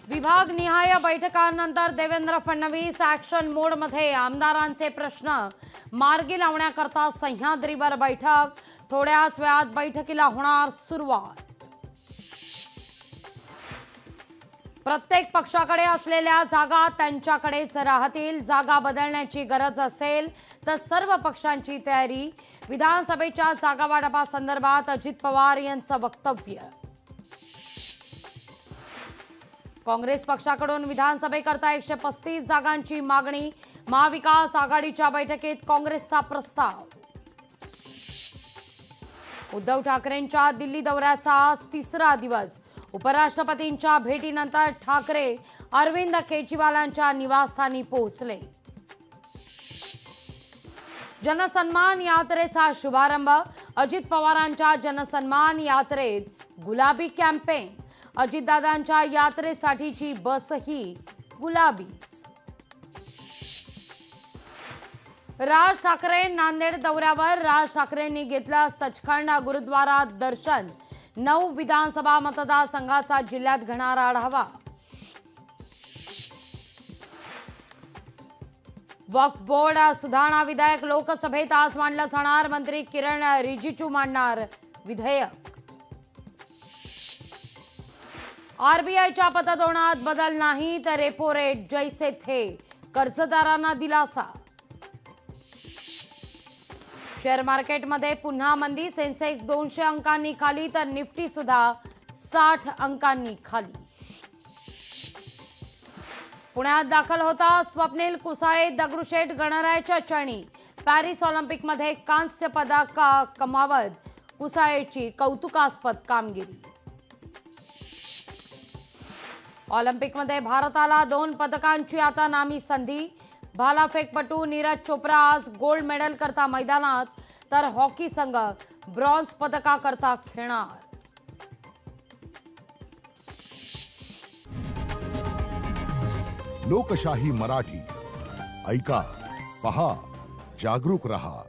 विभागनिहाय बैठकांनंतर देवेंद्र फडणवीस ॲक्शन मोडमध्ये आमदारांचे प्रश्न मार्गी लावण्याकरता सह्याद्रीवर बैठक। थोड्याच वेळात बैठकीला होणार सुरुवात। प्रत्येक पक्षाकडे असलेल्या जागा त्यांच्याकडेच राहतील। जागा बदलण्याची गरज असेल तर सर्व पक्षांची तयारी। विधानसभेच्या जागा वाटपासंदर्भात अजित पवार यांचं वक्तव्य। काँग्रेस पक्षाकडून विधानसभेकरता 135 जागांची मागणी। महाविकास आघाडीच्या बैठकीत काँग्रेसचा प्रस्ताव। उद्धव ठाकरेंच्या दिल्ली दौऱ्याचा आज तिसरा दिवस। उपराष्ट्रपतींच्या भेटीनंतर ठाकरे अरविंद केजरीवालांच्या निवासस्थानी पोहोचले। जनसन्मान यात्रेचा शुभारंभ। अजित पवारांच्या जनसन्मान यात्रेत गुलाबी कॅम्पेन। अजितदादांच्या यात्रेसाठीची बसही गुलाबीच। राज ठाकरे नांदेड दौऱ्यावर। राज ठाकरेंनी घेतलं सचखंड गुरुद्वारात दर्शन। 9 विधानसभा मतदारसंघाचा जिल्ह्यात घेणार आढावा। वक्फ बोर्ड सुधारणा विधेयक लोकसभेत आज मांडलं जाणार। मंत्री किरण रिजिजू मांडणार विधेयक। आरबीआयच्या पतधोरणात बदल नाही तर रेपो रेट जैसे थे। कर्जदारांना दिलासा। शेअर मार्केटमध्ये पुन्हा मंदी। सेन्सेक्स 200 अंकांनी खाली तर निफ्टी सुद्धा 60 अंकांनी खाली। पुण्यात दाखल होता स्वप्नील कुसाळे। दगडूशेठ गणरायाच्या चरणी। पॅरिस ऑलिम्पिकमध्ये कांस्य पदक कमावत कुसाळेची कौतुकास्पद कामगिरी। ऑलिम्पिकमध्ये भारताला 2 पदकांची आता नामी संधी। भालाफेकपटू नीरज चोप्रा आज गोल्ड मेडल करता मैदानात तर हॉकी संघ ब्रॉन्झ पदकाकरता खेळणार। लोकशाही मराठी ऐका, पहा, जागरूक रहा।